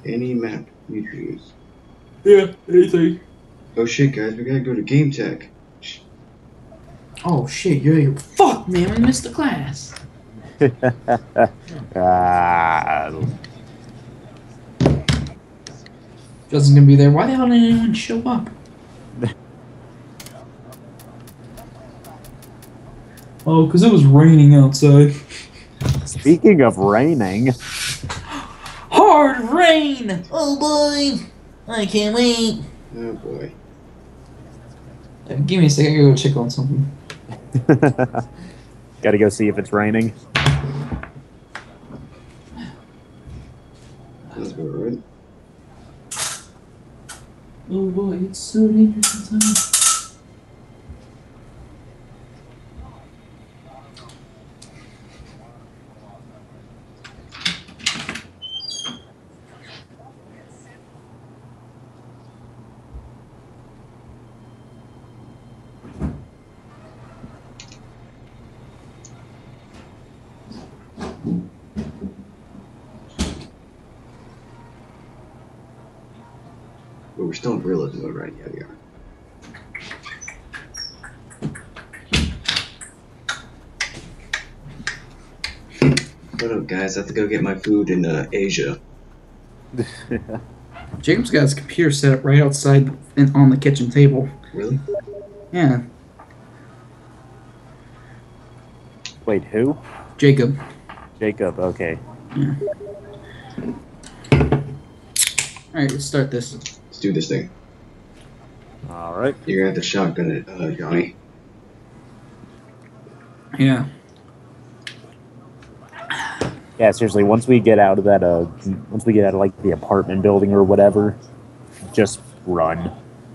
Any map you choose. Yeah, anything. Oh shit, guys, we gotta go to Game Tech. Oh shit, fuck man, we missed the class. Ah, Justin's gonna be there. Why the hell didn't anyone show up? Oh, because it was raining outside. speaking of raining, Hard rain! Oh boy! I can't wait. Oh boy. Give me a second, I gotta go check on something. gotta go see if it's raining. That's about right. Oh boy, it's so dangerous inside. But we're still in realism mode, right? Yeah, we are. What up, guys? I have to go get my food in Asia. Jacob's got his computer set up right outside and on the kitchen table. Really? Yeah, Wait, who? Jacob. Jacob, okay. Yeah. Alright, let's start this. Let's do this thing. Alright. You're gonna have to shotgun it, Johnny. Yeah. Yeah, seriously, once we get out of that, like, the apartment building or whatever, just run.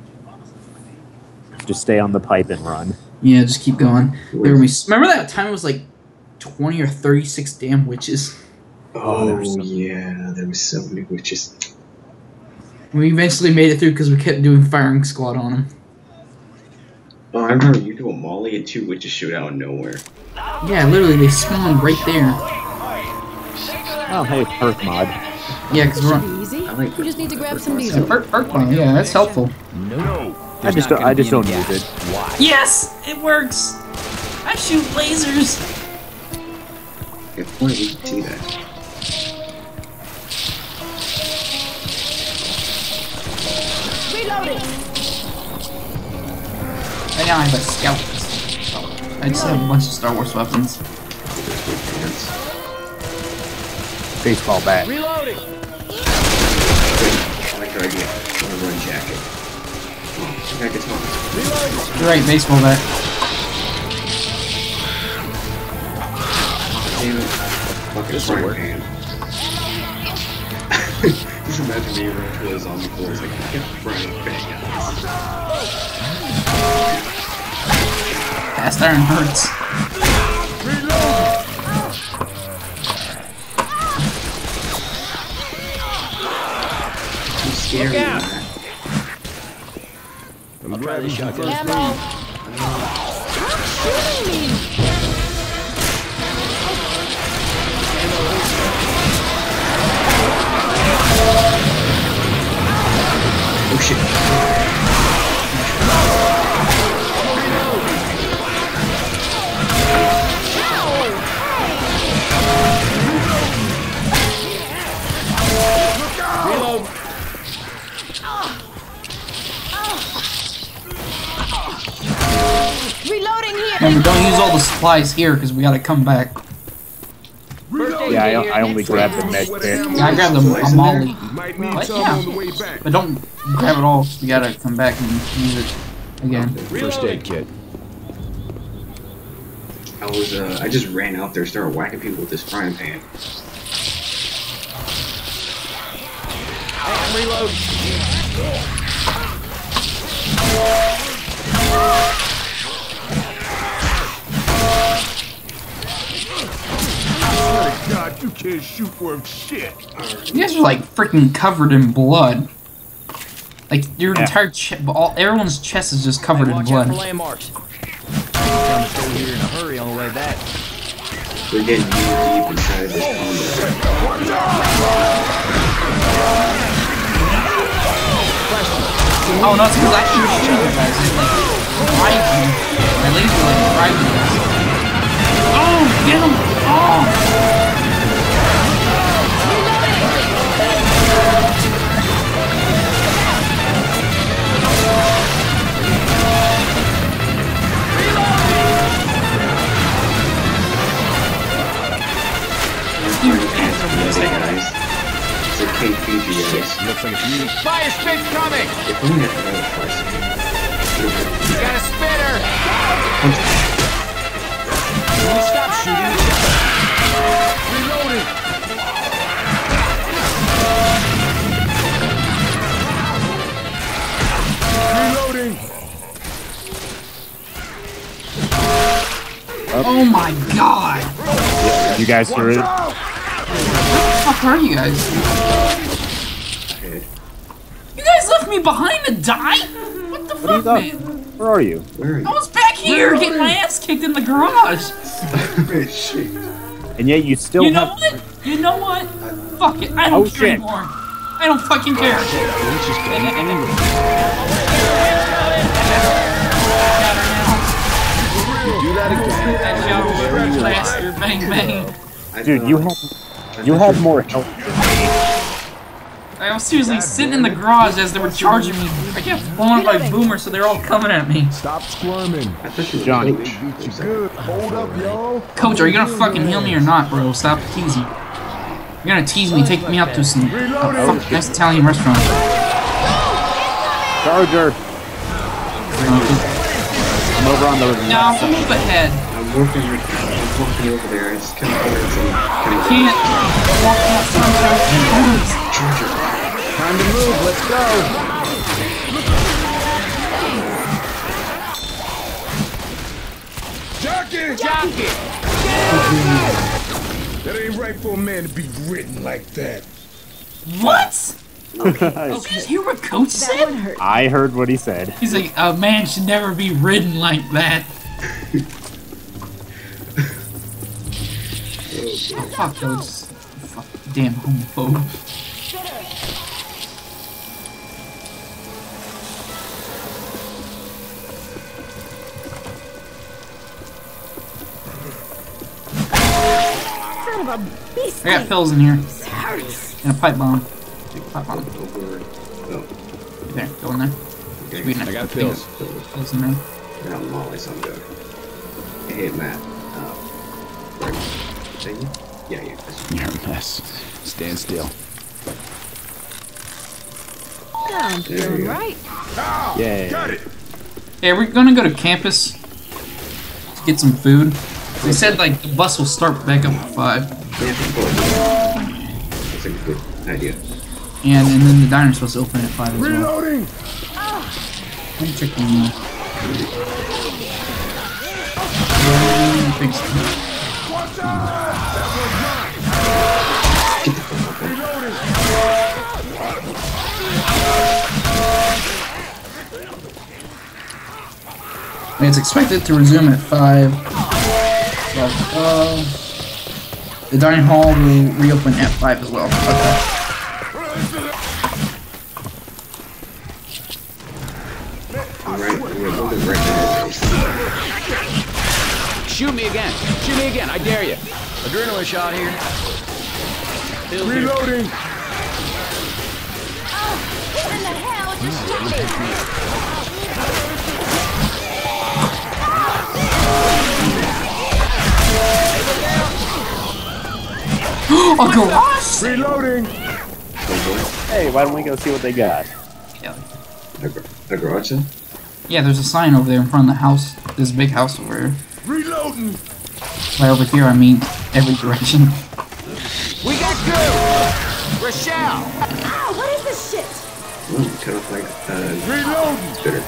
Just stay on the pipe and run. Yeah, just keep going. Remember that time it was like 20 or 36 damn witches? Oh, there was yeah, there was so many witches. We eventually made it through because we kept doing firing squad on them. Oh, I remember you do a molly and two witches shoot out of nowhere. Yeah, literally, they spawned right there. Oh, hey, perk mod. Yeah, because we're on... Easy. I like You just need to grab some Yeah, diesel. perk bomb, yeah, that's helpful. No. I just don't use it. Why? Yes! It works! I shoot lasers! Good point, we can see that. Reloading. Right now I have a scout pistol. I just have a bunch of Star Wars weapons. Baseball bat. Reloading. I like your idea. I'm gonna run jacket. Come on, I got guitar. You're right, baseball bat. Damn it. Fucking frying pan. Just imagine me running through those zombie floors like, get the frying pan, guys. Cast iron hurts. Too scary, man. I'll try this shotgun. Ammo. Shooting me. Oh shit. Reload. Reloading here. Remember, don't use all the supplies here because we gotta come back. Yeah, I only grabbed the med kit. Yeah, I grabbed a molly. Might need What? some Yeah. on the way back. But don't grab it all 'cause we gotta come back and use it again. First aid kit. I just ran out there, started whacking people with this frying pan. And reload. God, you can't shoot worth shit. You guys are like freaking covered in blood. Like your entire chest, everyone's chest is just covered in Watch out for blood. landmarks. Trying to stay here in a hurry on the way back. We're getting knee deep inside of this combat. Oh no, it's because I keep shooting you guys. It like drives me. My laser like drives me. Oh, get him! Oh! It's a KPGS. Looks like it's you. Fire spit's coming! If only I had another twice. You got a spitter! Can you stop shooting? Reloading! Reloading! Oh my god! You guys hear it? Where the fuck are you guys? Okay. You guys left me behind to die? What the fuck, man? Where are you? Where are you? I was back here getting my ass kicked in the garage. Shit. And yet you still You know have. what? You know what? Fuck it. I don't Oh, care shit. anymore. I don't fucking care. Let's just get do that again. That Joe blaster, bang bang. Dude, you had more health than me. I was seriously sitting in the garage as they were charging me. I kept blowing up by Boomer, so they're all coming at me. Stop squirming. I thought you were Johnny. Coach. Beat you good. Hold up, yo. Coach, are you gonna fucking heal me or not, bro? Stop teasing. You're gonna tease me, take me out to some fucking nice Italian restaurant. Charger. I'm over on the. Now, move ahead. I'm walking over there. It's kind of hard to Can't walk that front Charger. Time to move, let's go. Jockey! Jockey! That ain't right for a man to be written like that. What? Okay, did you hear what Coach said? I heard what he said. He's like, a man should never be ridden like that. Oh, fuck Coach. Fuck, damn homophobe. Son of a beast. I got pills in here. This hurts. And a pipe bomb. Pipe bomb. Over. Oh. There, go in there. Okay. Sweet, I got pills. Pills in there. I got Molly, so I'm good. Hey, Matt. Right. Thank you? Yeah, yeah. You're a mess. Stand still. I'm There you feeling go. right. Yay. Got it. Hey, we're gonna go to campus to get some food. They said like the bus will start back up at 5, Yeah, that's a good idea. and then the diner's supposed to open at 5 as well. Reloading. Let me check the email. Thanks. And it's expected to resume at 5. The dining hall will reopen at 5 as well. Okay. Alright, we're moving right now. Shoot me again. Shoot me again. I dare you. Adrenaline shot here. Pills here. Reloading. What in the hell just shot me? A garage? Reloading. Hey, why don't we go see what they got? Yeah. A garage sale? Yeah, there's a sign over there in front of the house. This big house over here. Reloading. By over here, I mean every direction. We got goo! Rochelle! Ow, what is this shit? Ooh, kind of like, Reloading. bitter.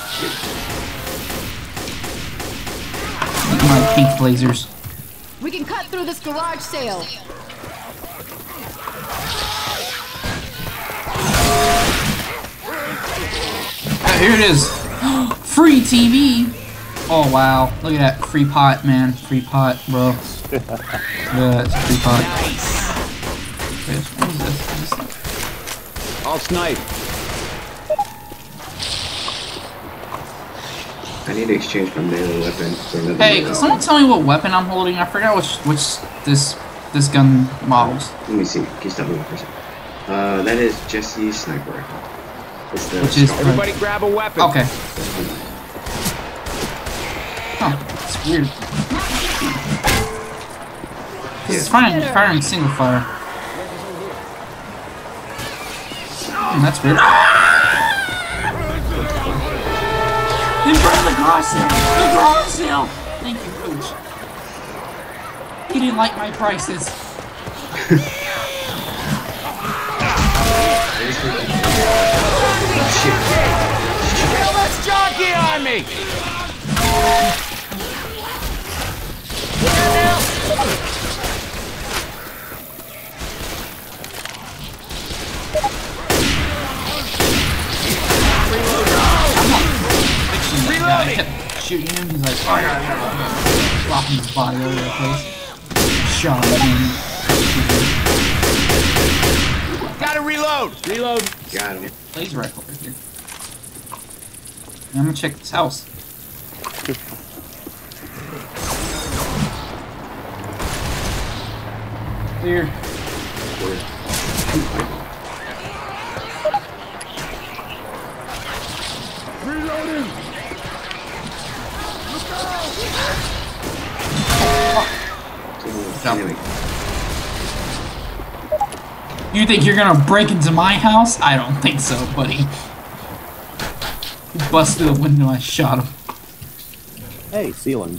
Look at my pink blazers. We can cut through this garage sale. Here it is. Free TV. Oh wow, look at that free pot, man. Free pot, bro. Yeah, it's a free pot. What is this? I'll snipe. I need to exchange my melee weapon for another. Hey, can someone tell me what weapon I'm holding? I forgot which this gun models. Let me see. Can you stop me for a second? That is Jesse's sniper rifle. It's the Which is Everybody grab a weapon. okay. Huh, it's weird. It's firing single fire. That's weird. They burned the garage sale! The garage sale! Thank you, Coach. He didn't like my prices. Hell, that's jockey on me! I kept shooting him. He's like, oh, yeah. Flopping his body all over the place. Shot him. Gotta reload! Reload! Got him. Laser rifle right here. And I'm gonna check this house. Clear. Reloading! Anyway, You think you're gonna break into my house? I don't think so, buddy. He busted the window, I shot him. Hey, ceiling.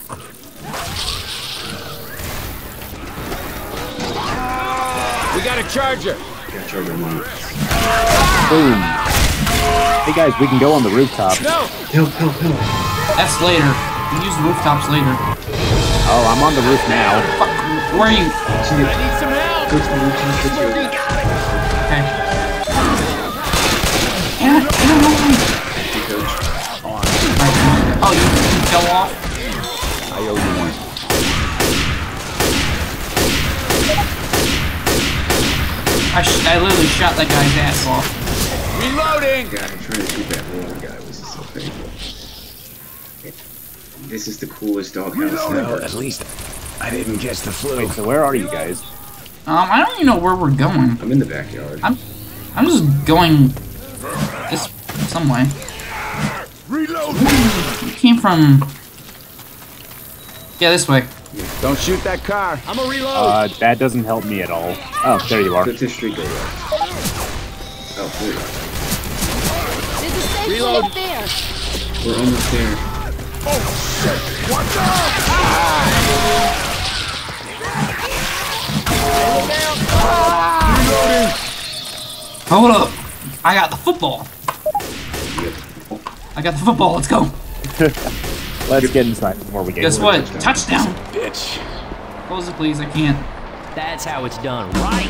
We got a charger! got charger on. Boom. Hey guys, we can go on the rooftop. No! Help! That's later. You can use the rooftops later. Oh, I'm on the roof now. Fuck, where are you? I need some help! Go to the rooftop. Okay. Get away! Oh, you fell off? I owe you one. I literally shot that guy's ass off. Reloading! God, I'm trying to shoot that one guy. This is so painful. This is the coolest doghouse ever. At least I didn't catch the flu. Wait, so where are you guys? I don't even know where we're going. I'm in the backyard. I'm just going this some way. Reload! You came from. Yeah, this way. Don't shoot that car. I'm a reload. That doesn't help me at all. Oh, there you are. Go to the street, go right. Oh, there you are. There's a safe Reload. way up there. We're almost there. Watch out! Reloading! Hold up! I got the football. I got the football. Let's go. Let's get inside before we get Guess here. what? Touchdown. Bitch. Close it, please. I can't. That's how it's done, right?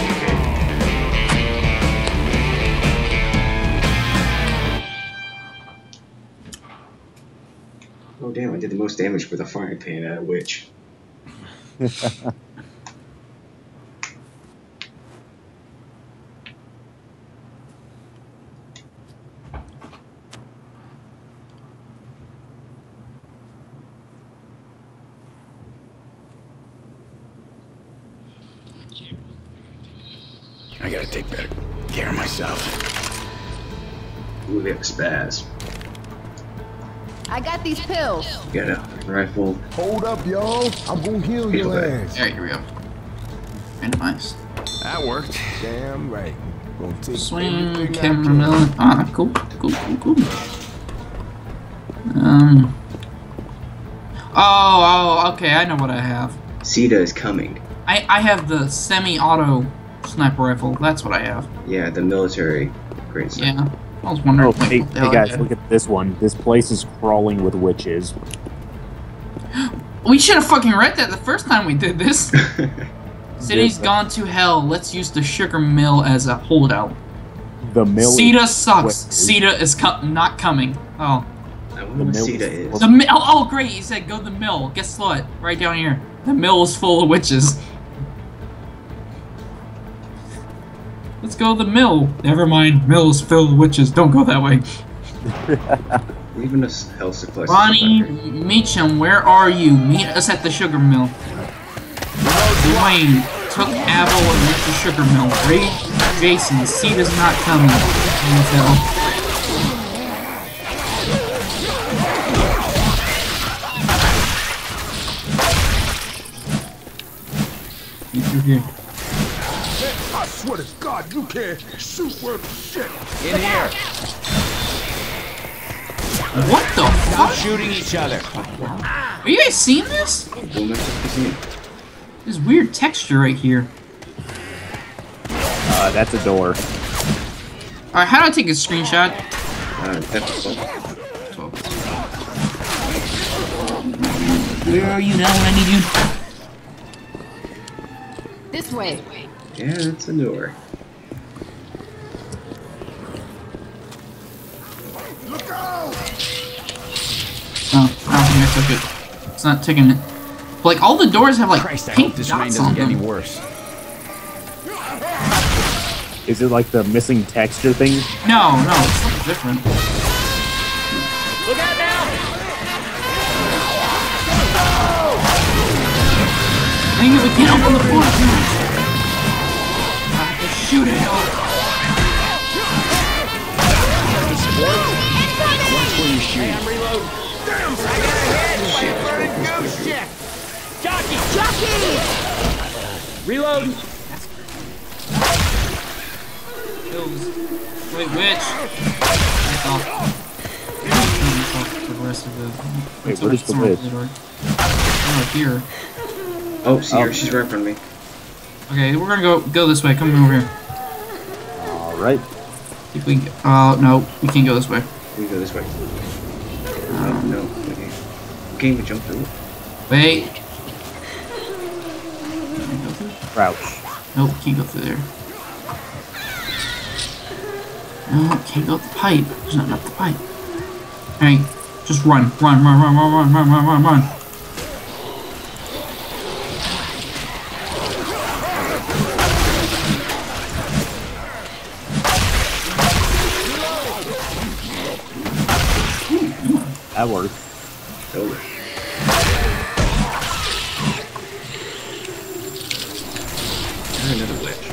Oh damn, I did the most damage with a frying pan at a witch. I gotta take better care of myself. Ooh, we have a spaz. I got these pills. Got a rifle. Hold up, y'all. I'm gonna heal your Okay. ass. Alright, here we go. Randomized. That worked. Damn right. Gonna take Swing, everything I camera, can. melon. Ah, cool. Oh, okay, I know what I have. Sita is coming. I have the semi-auto sniper rifle. That's what I have. Yeah, the military grade sniper. Yeah. I was wondering. Oh, like, hey, what the hey hell I guys, had. look at this one. This place is crawling with witches. We should have fucking read that the first time we did this. City's gone to hell. Let's use the sugar mill as a holdout. The mill. Sita sucks. witches. Sita is not coming. Oh. I wonder what mill Sita is- is. The mill. Oh, great. He said go to the mill. Guess what? Right down here. The mill is full of witches. Let's go to the mill. Never mind. Mill is filled with witches. Don't go that way. Leaving us health supplies. Ronnie Meacham, where are you? Meet us at the sugar mill. Dwayne took Abel and went to sugar mill. Raid Jason, the seed is not coming. Get through here. I swear to God, you can't shoot worth shit. In here. What the Stop fuck? shooting each other. Are you guys seeing this? This weird texture right here. That's a door. Alright, how do I take a screenshot? Where are you now when I need you? This way. Yeah, it's a door. Look out! Oh, I don't think I took it. It's not taking it. But, like, all the doors have, like, Christ, I pink hope this rain dots doesn't on get any them. worse. Is it like the missing texture thing? No, it's something different. Look out now! Dang it, we can't open the door. I have to shoot it. Watch where you shoot. I'm reloading. Damn, I got hit by a burning ghost chick. Jockey! Jockey! Reloading. Kills. Wait, which? That's off. For the rest of the. Wait, where's the witch? Oh, here. Oh, see her. She's right in front of me. Okay, we're gonna go this way. Come over here. Alright. If we. No, we can't go this way. We go this way. No, okay. We can't even jump through. Wait. Crouch. Nope, can't go through there. No, can't go up the pipe. There's not enough the pipe. Hey, just run. Run. That worked. Over. Another witch.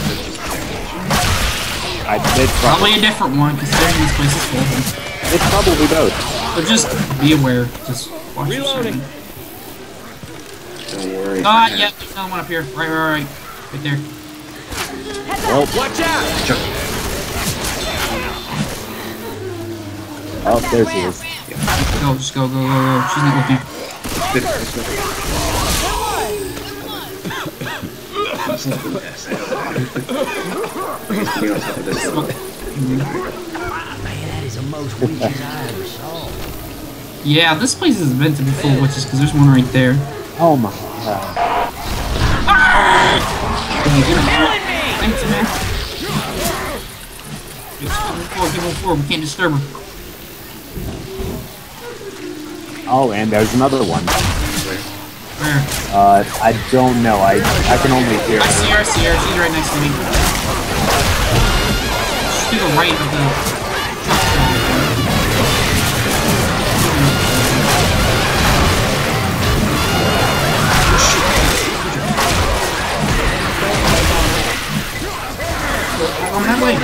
It's Probably a different one, considering this place is full. It's probably both. But just be aware. Just watch your Reloading. surroundings. Don't worry. Yep, there's another one up here. Right. Right there. Well, Watch out! oh, there she is. Go, just go. She's not looking. That's not the best. Be on top of this level. Man, that is the most witches I ever saw. Yeah, this place is meant to be full of witches because there's one right there. Oh my god. Thanks, man. Give him four. We can't disturb her. Oh, and there's another one. Where? I don't know. I can only hear I her. see her. She's right next to me. She's to the right of the. On that way.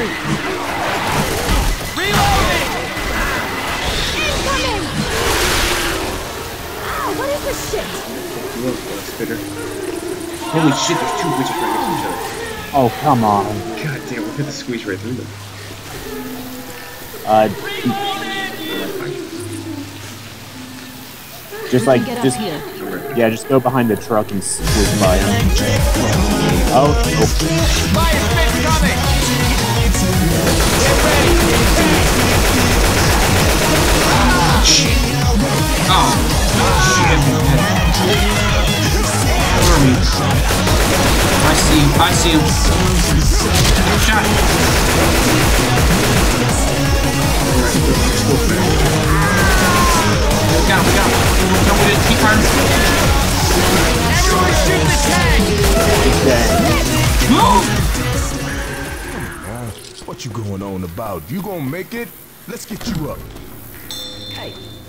What is this shit? Look, spitter. Holy shit, there's two witches right next to each other. Oh, come on. God damn, we're gonna squeeze right through them. Just like, yeah, just go behind the truck and squeeze by him. Oh, Fire spit coming! Oh. Shit. Where are we? I see him. Shot. We got him. No, we didn't. Keep firing. Everyone shoot the tank! Move! What you going on about? You gonna make it? Let's get you up.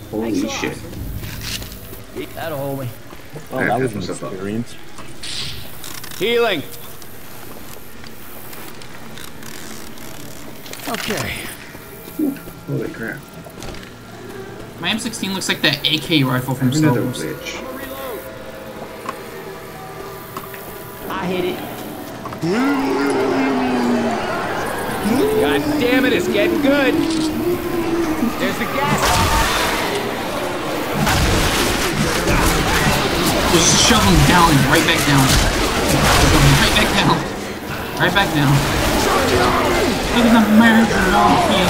Holy shit. That'll hold me. Oh, that was an experience. Healing. Okay. Holy crap. My M16 looks like that AK rifle from Star Another Wars. witch. I hit it. God damn it, it's getting good. There's the gas. Just shove him down and right back down. Right back down. Right back down. Look at the American wall here.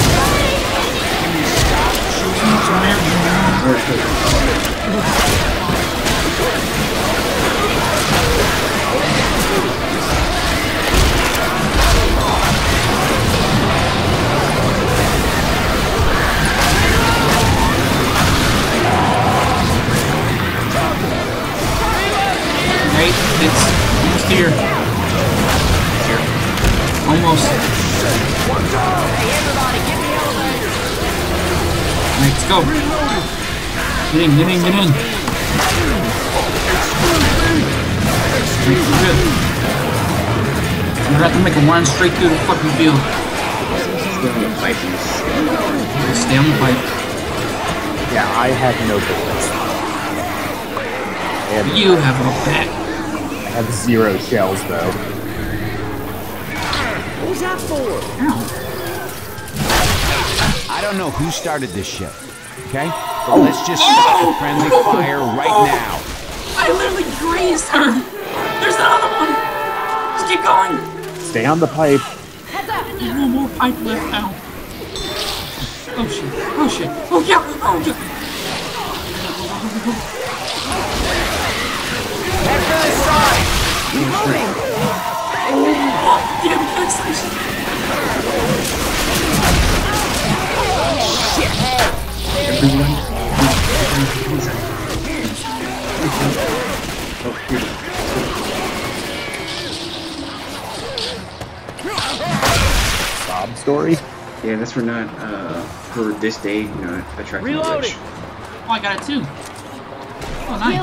Right, it's almost here. Almost. Hey, everybody, get the elevator. Alright, let's go. Get in, get in, get in. Alright, we're good. We're gonna have to make a run straight through the fucking field. Stay on the pipe. Stay on the pipe. Yeah, I have no bullets. You have a back. I have 0 shells though. Who's that for? Ow. I don't know who started this shit, okay? But let's just stop the friendly fire right now. I literally grazed her. There's another one. Just keep going. Stay on the pipe. There's no more pipe left now. Oh shit. Oh shit. Oh yeah. Oh yeah. Head to the side. Reloading. Oh, damn gas station. Everyone. Oh, here. Sob story. Yeah, that's for not, for this day, not attracting the Reloading. witch. Oh, I got it too. Oh, nice.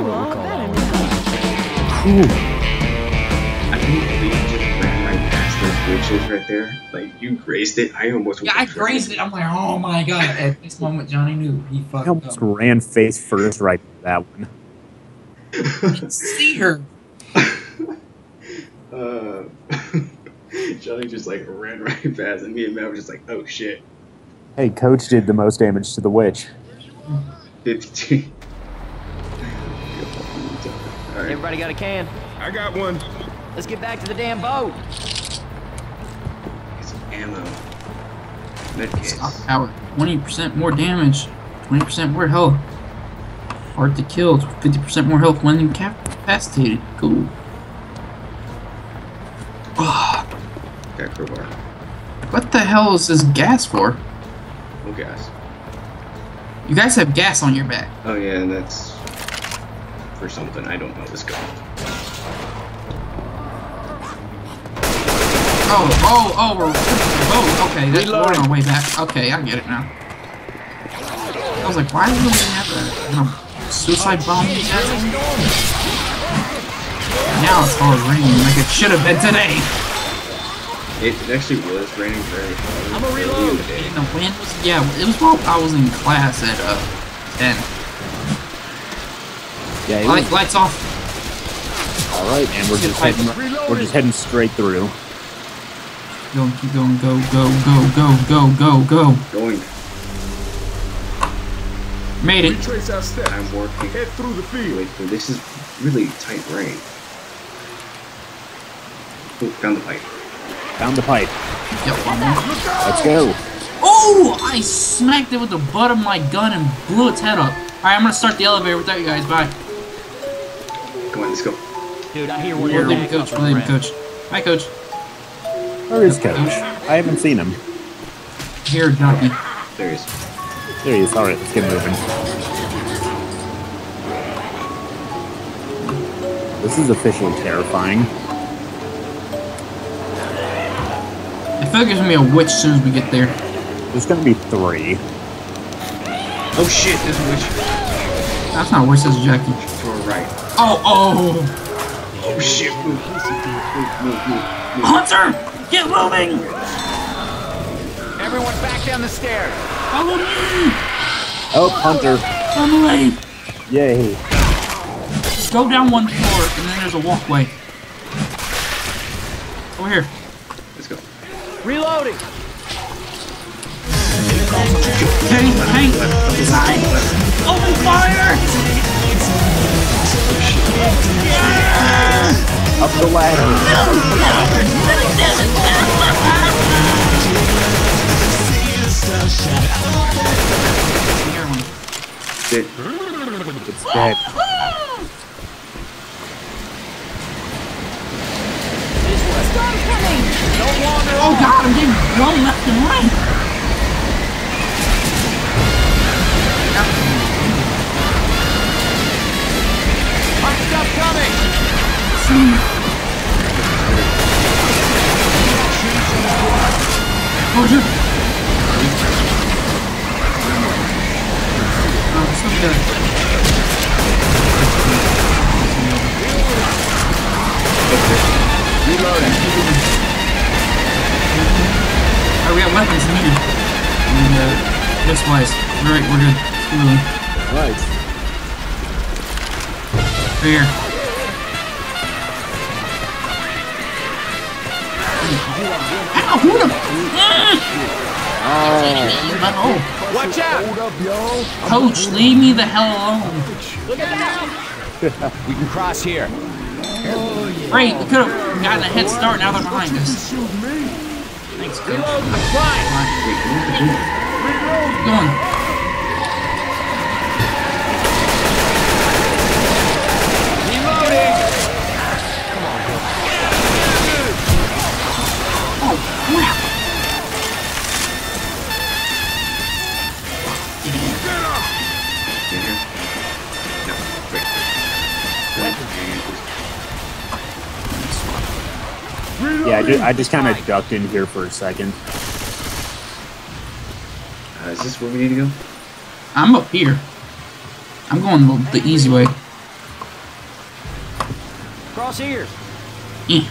I think you just ran right past those witches right there. Like, you grazed it. I almost Yeah, I grazed it. I'm like, oh my god. At this moment, Johnny knew he I fucked almost up. ran face first right to that one. See her. Johnny just like ran right past, and me and Matt were just like, oh shit. Hey, Coach did the most damage to the witch. 52. Alright. Everybody got a can? I got one. Let's get back to the damn boat. Get some ammo. Medkits. Stock power. 20% more damage. 20% more health. Hard to kill. 50% more health when incapacitated. Cool. Oh, Got crowbar. what the hell is this gas for? No gas. You guys have gas on your back. Oh yeah, that's for something. I don't know this guy. Oh, okay, that's we're on our way back. Okay, I get it now. I was like, why do we have a suicide bomb? Now it's hard raining like it should have been today. It actually was raining very hard. I'm a reload. And the wind was, yeah, it was while I was in class at 10. Yeah, Lights off. all right, and we're just heading straight through. Keep going, go, go, go, go, go, go, go. Going. Made it. Retrace our steps. I'm working. Head through the field. Wait, but this is really tight rain. Oh, found the pipe. Found the pipe. Yep, one more. Let's go. Oh, I smacked it with the butt of my gun and blew its head up. Alright, I'm gonna start the elevator without you guys. Bye. Come on, let's go. Dude, I hear one We're of leaving, coach. We're leaving, coach. Hi, coach. Where is Coach? I haven't seen him. Here, Jockey. There he is. There he is. All right, let's get moving. This is officially terrifying. I feel like there's gonna be a witch as soon as we get there. There's gonna be 3. Oh shit, there's a witch. That's not worse as Jackie. To our right. Oh, oh! Oh shit, move. Move. Hunter! Get moving! Everyone back down the stairs. Follow me! Oh, Hunter. On the way! Yay. Go down one floor, and then there's a walkway. Over here. Let's go. Reloading. Hey! Side! Open fire! Up the ladder. Dead. It's dead. Storm coming! Oh god, I'm getting blown left and right! Hot stuff coming. Roger! Oh, so good. Reloading. Alright, we got weapons needed. And, this wise. Alright, we're good. Keep moving. Right. Right here. Ow, who the? Oh, Watch out. Hold up, y'all. Coach, leave me the hell alone. We can cross here. Great, we could have gotten a head start. Now they're behind us. Shoot me. Thanks, Coach. Reload. I'm flying. Keep going. Reloading. Oh, crap. Get here. No, great. Yeah, I just kind of ducked in here for a second. Is this where we need to go? I'm up here. I'm going the easy way. Cross here. Yeah.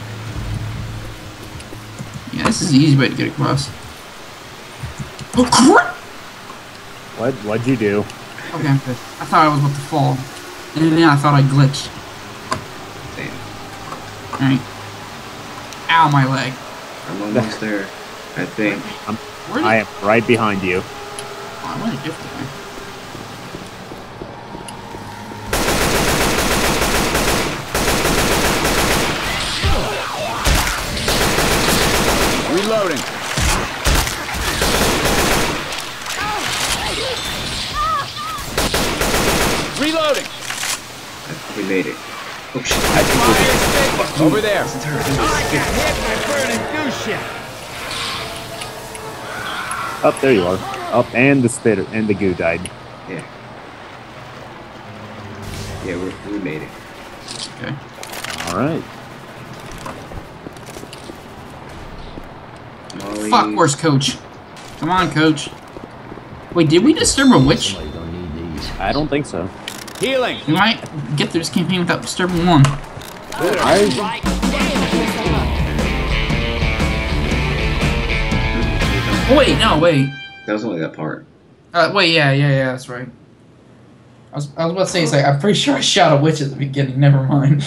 Yeah, this is the easy way to get across. Oh, crap! What'd you do? Okay, I'm good. I thought I was about to fall. And then I thought I glitched. Damn. Alright. Ow, my leg. I'm almost there, I think. Where did I am right behind you. Oh, I went a different way. Reloading. Reloading. We made it. Oh shit. Fire stick. Over there. I got hit by burning goose shit. Up there you are. Up and the spitter and the goo died. Yeah. Yeah, we made it. Okay. All right. Molly. Fuck, where's Coach? Come on, Coach. Wait, did we disturb a witch? I don't think so. Healing. We might get through this campaign without disturbing one. Oh, wait, no, wait. That was only that part. Wait, yeah, that's right. I was about to say, it's like, I'm pretty sure I shot a witch at the beginning, never mind.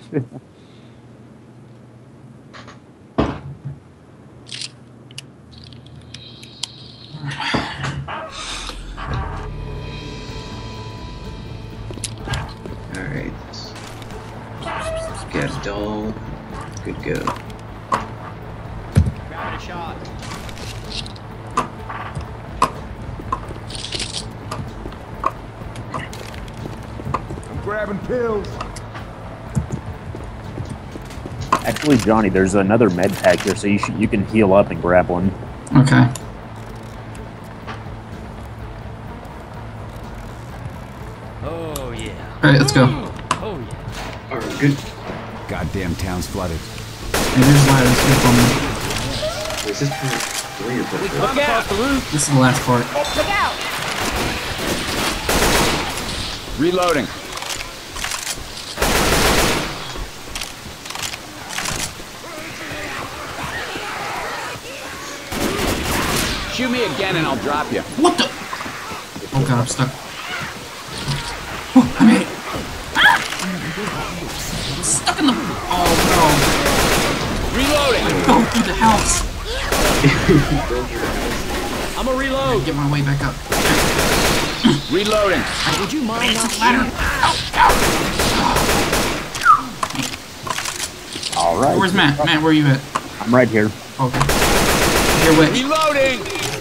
Alright. Get a doll. Good go. Grabbing a shot. I'm grabbing pills. Actually, Johnny, there's another med pack here, so you can heal up and grab one. Okay. Oh yeah. Alright, let's go. Oh yeah. Alright, good. Goddamn town's flooded. Hey, there's ladders here for me. Is this part 3 or part 4? Look out. This is the last part. Look out! Reloading. Shoot me again and I'll drop you. What the? Oh god, I'm stuck. Oh, I made it. Ah! I'm stuck in the. Oh Reloading. no. I fell through the house. I'm a reload. Get my way back up. Reloading. Would you mind not Ladder. All right. Where's Matt? Matt, where are you at? I'm right here. Okay. Here, witch. Reloading.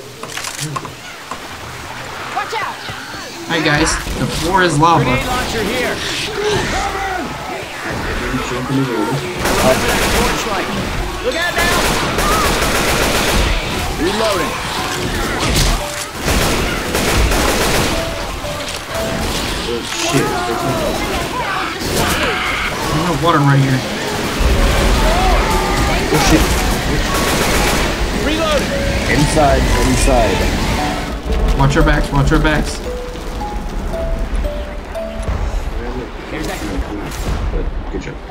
Watch out! Hi guys. The floor is lava. Grenade launcher here. Jump in the water. Torchlight. Look out now. Reloading. Oh shit. There's no water right here. Oh shit. Reloading. Inside. Watch your backs, watch your backs. Here's that. But good job.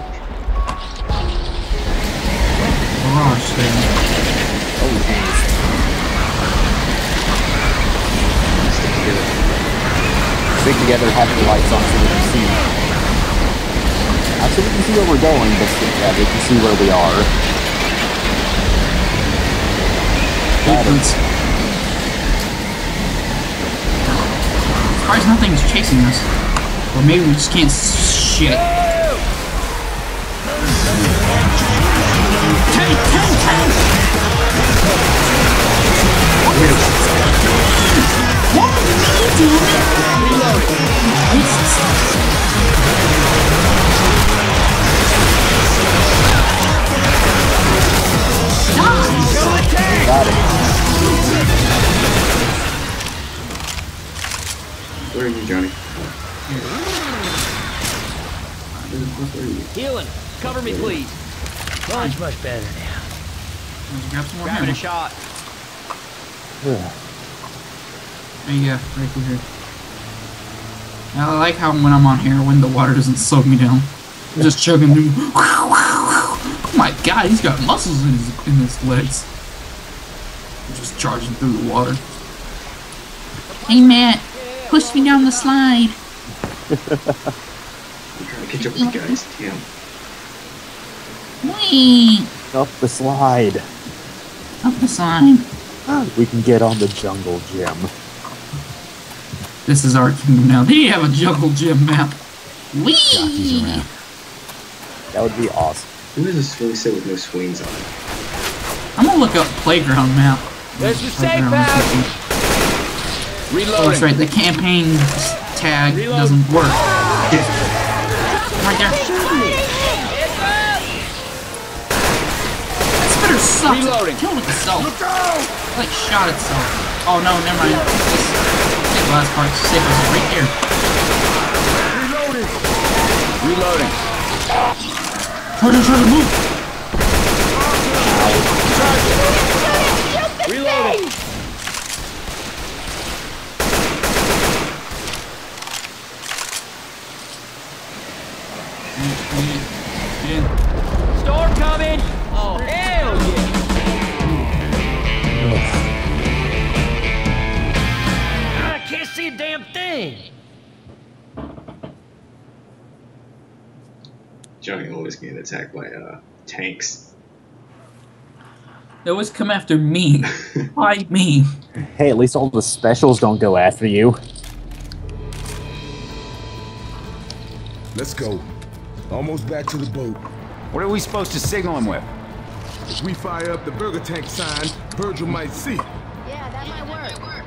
Mirage thing. Oh, jeez. Stick together. Stick together, have the lights on so we can see. Not so we can see where we're going, but yeah, we can see where we are. Boots. Surprised nothing's chasing us. Or maybe we just can't shit. Tank! What are you doing? Jesus. Got it. Where are you, Johnny? Where the fuck are you? healing? Cover me, please. Much better now. Let's grab some more Grabbing ammo. a shot. There you go, right through here. I like how when I'm on here, when the water doesn't soak me down, I'm just chugging through. Oh my god, he's got muscles in his legs. I'm just charging through the water. Hey Matt, push me down the slide. I'm trying to catch up with you guys. Damn. Whee! Up the slide. Up the slide. We can get on the jungle gym. This is our kingdom now. They have a jungle gym map. Whee! That would be awesome. Who is a swing set with no swings on it? I'm gonna look up playground map. There's the safe Playground house. system. Oh, Reloading. that's right. The campaign tag doesn't work. Right there. That spitter sucks. Reloading. Killed itself. It like shot itself. Oh no, never mind. Take the last part. Safe house right here. Reloading. Charger, move. Reloading. In. Storm coming! Oh, hell yeah! I can't see a damn thing! Johnny always getting attacked by tanks. They always come after me. Why me? Hey, at least all the specials don't go after you. Let's go. Almost back to the boat. What are we supposed to signal him with? If we fire up the burger tank sign, Virgil might see. Yeah, that might work.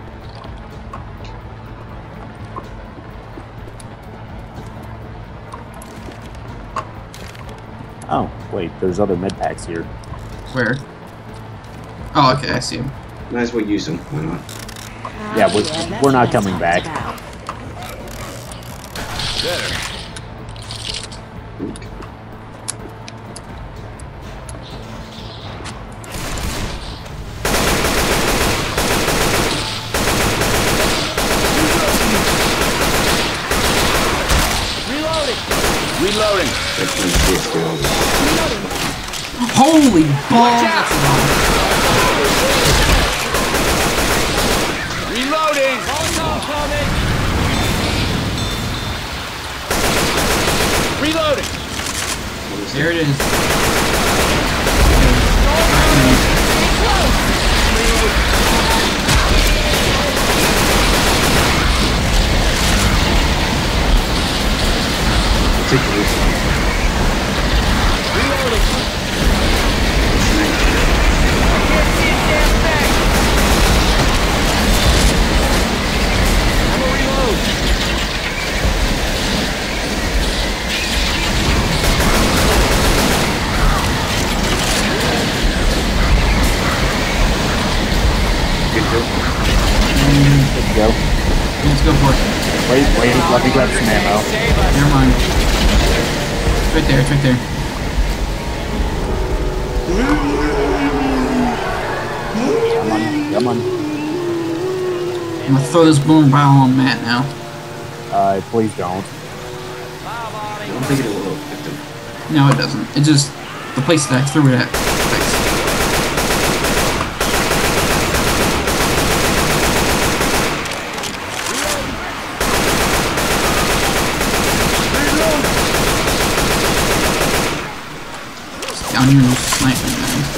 Oh, wait, there's other med packs here. Where? Oh, okay, I see him. Might as well use them. Why not? Yeah, we're not coming back. Better. Oop. Reloading. That's when shit still. Holy balls! That's Reloading. Reloading. there it is. Take this. Let's go. Let's go for it. Wait, let me grab some ammo. Never mind. It's right there, it's right there. Come on. I'm gonna throw this boom barrel on Matt now. Please don't. I don't think it will hit them. No, it doesn't. It just, the place that I threw it at. Thanks. Down here, there's sniping, man.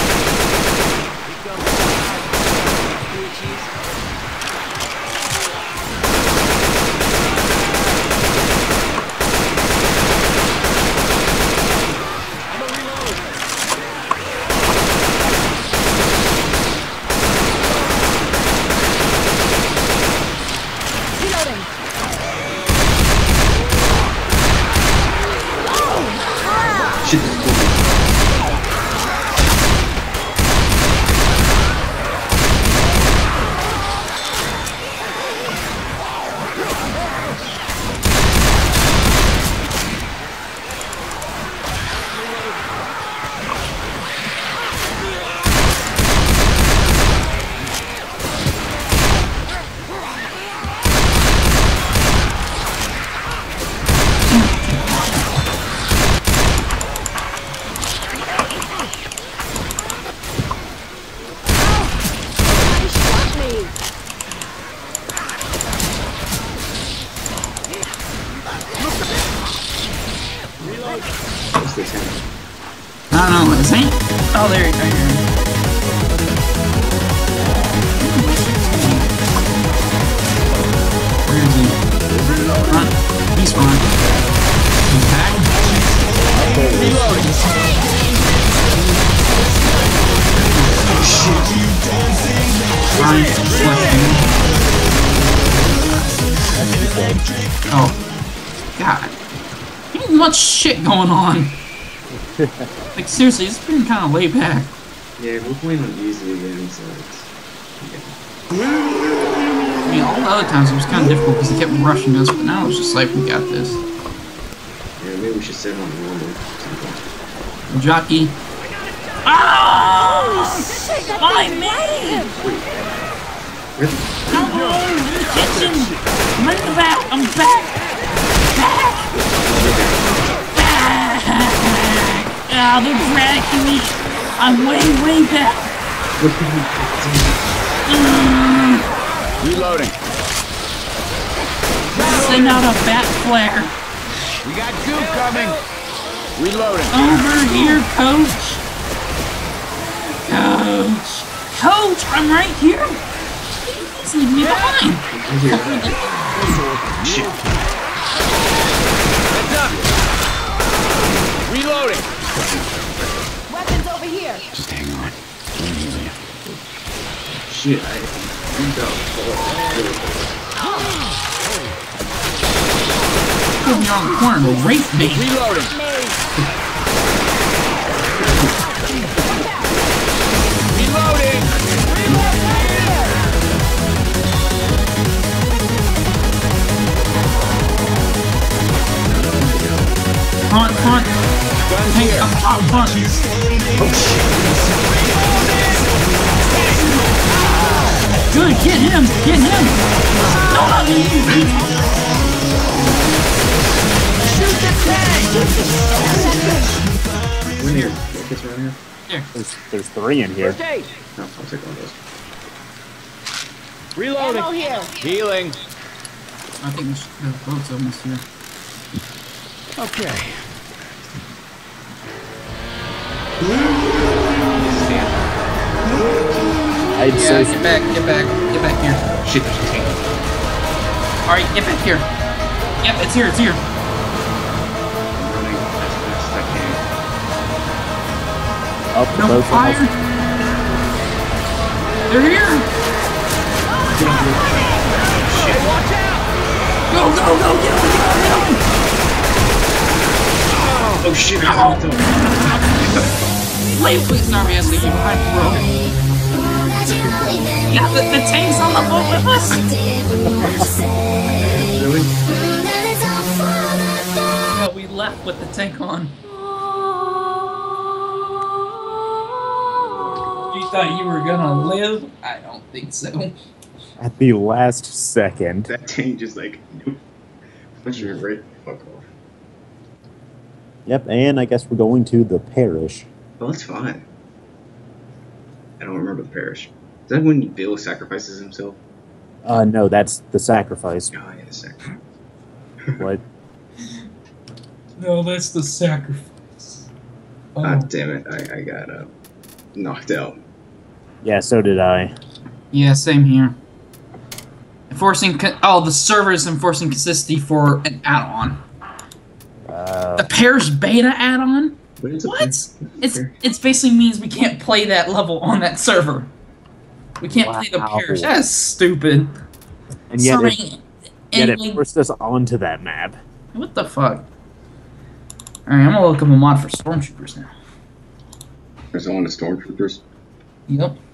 Shit, this is cool. What's this hand? I don't know, this ain't. Oh, there, right here. Where is he? Front. He's fine. He's back. Ryan, oh. God. Ain't much shit going on. Like, seriously, it's been kind of laid back. Yeah, we're playing on easy again, so it's... I mean, all the other times it was kind of difficult because they kept rushing us, but now it's just like, we got this. Yeah, maybe we should set on normal. Jockey. Oh! My man! Really? Kitchen! I'm in the back! I'm back! Back! Ah, they're dragging me! I'm way back! Reloading. Send out a bat flare. We got goo coming. Reloading. Over here, coach! Coach, I'm right here! Please leave me behind! Shit. Heads up. Reloading. Weapons over here. Just hang on. Shit, I think Put me on the corner to rape me! Reloading. Reloading. Front! Hey, up front! Good, get him! Get him! No, not me! We're here. Kids around here. Here. There's 3 in here. First aid. No, I'll take one of those. Reloading. Ammo here. Healing. I think the boat's almost here. Okay. I'd Yeah, say get back here. Shit, there's a tank. Alright, get back here. Yep, it's here, it's here. I'm running as fast as I can. up the No boat's fire. almost. They're here. Hey, watch out! Go, get him. Oh shit, I got it. Please, not me, I see you behind the road. Yeah, the tank's on the boat with us. Really? Yeah, we left with the tank on. You thought you were gonna live? I don't think so. At the last second. That tank just like, nope. Push you right the fuck off. Yep, and I guess we're going to the parish. Well, that's fine. I don't remember the parish. Is that when Bill sacrifices himself? No, that's the sacrifice. Oh, yeah, the sacrifice. What? No, that's the sacrifice. Oh. God damn it, I got knocked out. Yeah, so did I. Yeah, same here. The server is enforcing consistency for an add-on. The Parish Beta add-on? What is a What? par- It's basically means we can't play that level on that server. We can't play the Wow. Parish. That's stupid. And yet Sorry. it Anyway, forced us onto that map. what the fuck? Alright, I'm gonna look up a mod for Stormtroopers now. There's one of Stormtroopers. Yep.